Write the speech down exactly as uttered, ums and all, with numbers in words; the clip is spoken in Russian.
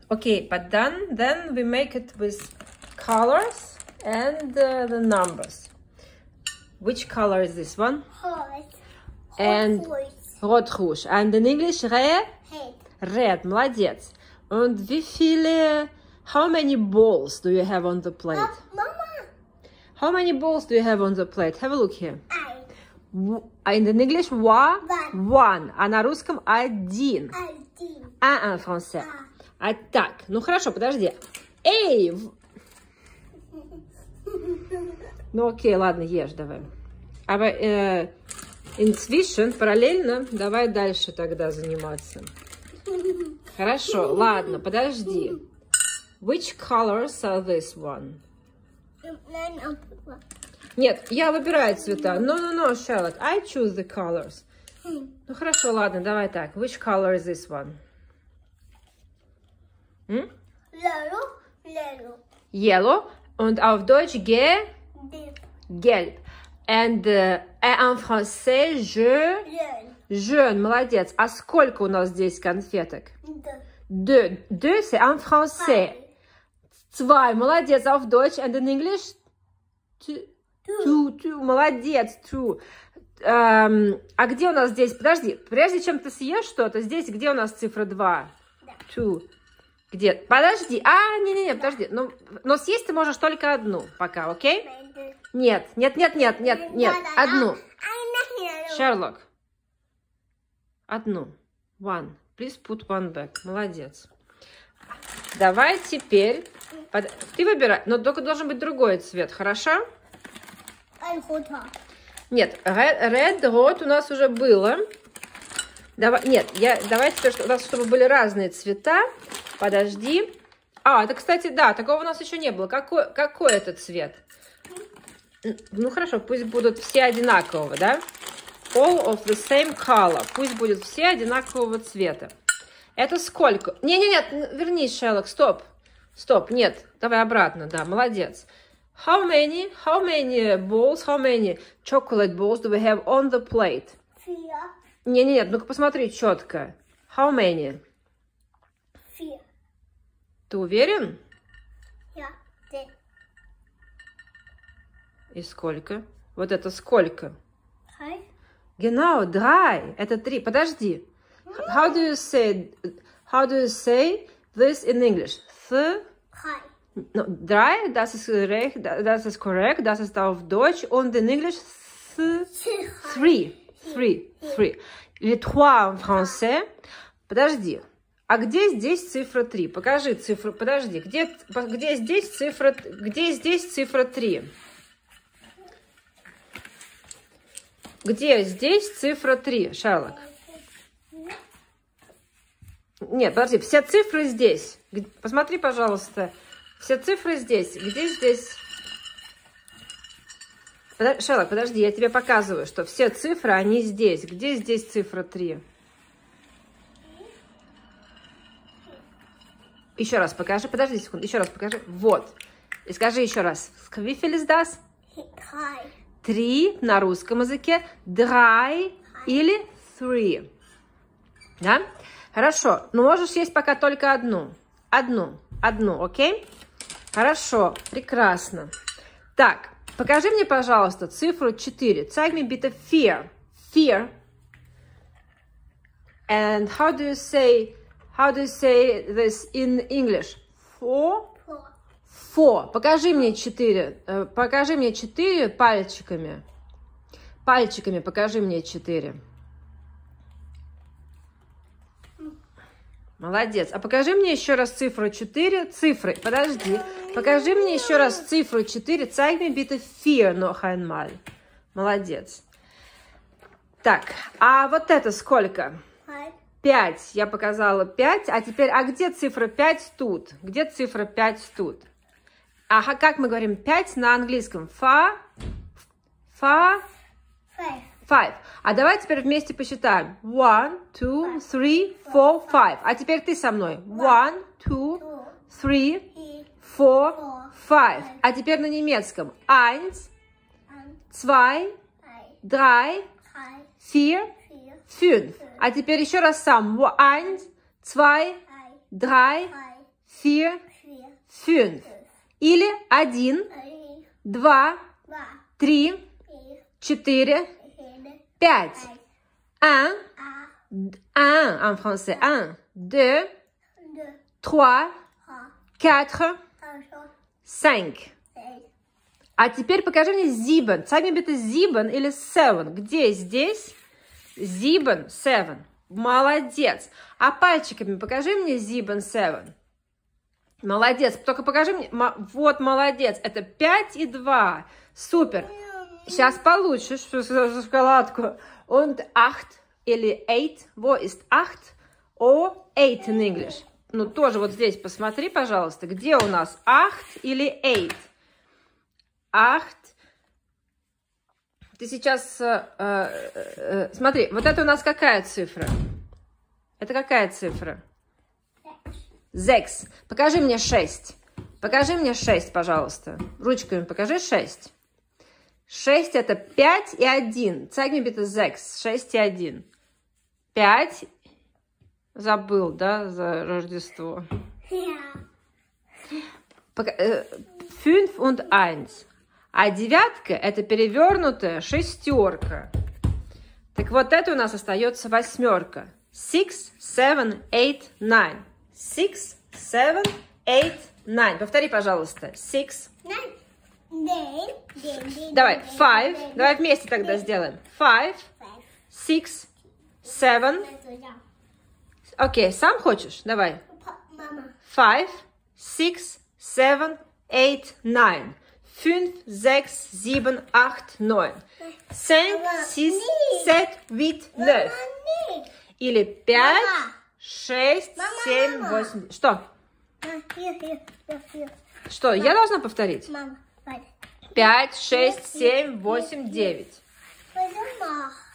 Okay, but then, then we make it with colors and uh, the numbers. Which color is this one? Horse. And rot rouge. And in English, red? Red. Red, молодец. Und wie viele, how many balls do you have on the plate? Oh, Mama. How many balls do you have on the plate? Have a look here. I. And in English, wa? One. One. А на русском один. Один. А, en français. А так, ну хорошо, подожди. Эй! в- Ну окей, ладно, ешь давай. Aber äh, inzwischen, параллельно, давай дальше тогда заниматься. Хорошо, ладно, подожди. Which colors are this one? Нет, я выбираю цвета. No, no, no, Charlotte, I choose the colors. Ну хорошо, ладно, давай так. Which color is this one? М? Yellow. Yellow. Yellow. Und auf Deutsch ge Deep. gelb. And uh, en français, je Red. jaune. Молодец. А сколько у нас здесь конфеток? The. Deux. Deux, c'est en français. Zwei. Молодец. Auf Deutsch and in English? Two. Two. Two. Молодец. Two. Эм, а где у нас здесь? Подожди. Прежде чем ты съешь что-то, здесь где у нас цифра два? Two. Где? Подожди. А, не-не-не, подожди. Ну, но съесть ты можешь только одну пока, окей? Red. Нет, нет, нет, нет, нет, нет. Одну. Шерлок. Одну. One. Please put one back. Молодец. Давай теперь... Под... Ты выбирай, но только должен быть другой цвет, хорошо? Ein roter. Нет, red, red, рот у нас уже было. Давай, нет, я, давай теперь, у нас, чтобы были разные цвета. Подожди. А, это, кстати, да, такого у нас еще не было. Какой, какой это цвет? Ну, хорошо, пусть будут все одинакового, да? All of the same color. Пусть будут все одинакового цвета. Это сколько? Не-не-нет, вернись, Шерлок, стоп. Стоп, нет, давай обратно, да, молодец. How many, how many balls, how many chocolate balls do we have on the plate? Vier. Не-не-нет, ну-ка посмотри четко. How many? Vier. Ты уверен? Ja. Den. И сколько? Вот это сколько? Drei. Genau, drei. Это три. Подожди. How do you say, how do you say this in English? Th, Drei. no, drei, das ist recht, das ist korrekt, das ist auf Deutsch. Und in English, th, three. Three. Three. Или trois en français. Подожди. А где здесь цифра три? Покажи цифру. Подожди. Где, где здесь цифра, где здесь цифра три? Где здесь цифра три, Шерлок? Нет, подожди, все цифры здесь. Посмотри, пожалуйста. Все цифры здесь. Где здесь? Подожди, Шерлок, подожди, я тебе показываю, что все цифры, они здесь. Где здесь цифра три? Еще раз покажи. Подожди секунду. Еще раз покажи. Вот. И скажи еще раз. Wie viel ist das? Drei. Три на русском языке. Drei или three. Да? Хорошо. Но можешь есть пока только одну. Одну. Одну, окей? Хорошо. Прекрасно. Так. Покажи мне, пожалуйста, цифру четыре. Zeig mir bitte vier. Vier. And how do you say, how do you say this in English? Four? Four. Four. Покажи мне четыре. Э, покажи мне четыре пальчиками. Пальчиками покажи мне четыре. Молодец. А покажи мне еще раз цифру четыре. Цифры. Подожди. Покажи мне еще раз цифру четыре. Zeig mir bitte vier noch einmal. Молодец. Так, а вот это сколько? Drei. пять. Я показала пять. А теперь, а где цифра пять тут? Где цифра пять тут? Ага, как мы говорим пять на английском? Фа, фа, Five. five. А давай теперь вместе посчитаем. One, two, three, four, five. А теперь ты со мной. One, two, Two. three, Three. four, Four. five. А теперь на немецком. Eins, Ein. zwei, Drei. drei, Drei. vier, Vier. fünf. А теперь еще раз сам. Eins, zwei, Drei. drei, Drei. vier, vier, fünf. Или один, ein, два, zwei, три, vier, четыре, vier, пять. eins, Un, a, un en français. Un, deux, deux, trois, trois, quatre, quatre, cinq. sechs, А теперь покажи мне sieben. Zeig mir bitte sieben или seven. Где здесь? Sieben, seven. Молодец. А пальчиками покажи мне sieben, seven. Молодец. Только покажи мне. Вот, молодец. Это пять и два. Супер. Сейчас получишь шоколадку. Und acht или eight. Wo ist acht? О, eight in English. Ну, тоже вот здесь посмотри, пожалуйста, где у нас acht или eight. Acht. Ты сейчас... Э, э, э, смотри, вот это у нас какая цифра? Это какая цифра? Sechs. Покажи мне шесть. Покажи мне шесть, пожалуйста. Ручками покажи шесть. шесть это пять и один. Zeig mir bitte sechs. шесть и один. пять. Забыл, да, за Рождество. ja, Fünf und eins. А девятка это перевернутая шестерка. Так вот это у нас остается восьмерка. Six, seven, eight, nine. Six, seven, eight, nine. Повтори, пожалуйста. Six. nein, den, den, den, Давай, den, five. den, Давай вместе тогда сделаем. Five, five, six, seven. also, ja. Окей, сам хочешь? Давай. Pa- Mama, Five, six, seven, eight, nine. Fünf, sechs, sieben, acht, neun. Cinq, six, sept, huit, neuf. Mama, nicht. Или пять, Мама. шесть, Мама, семь, мама. восемь. Что? Ah, hier, hier, hier, hier. Что, я должна повторить? Mama, weiter. Пять, шесть, семь, восемь, девять. Was soll ich machen?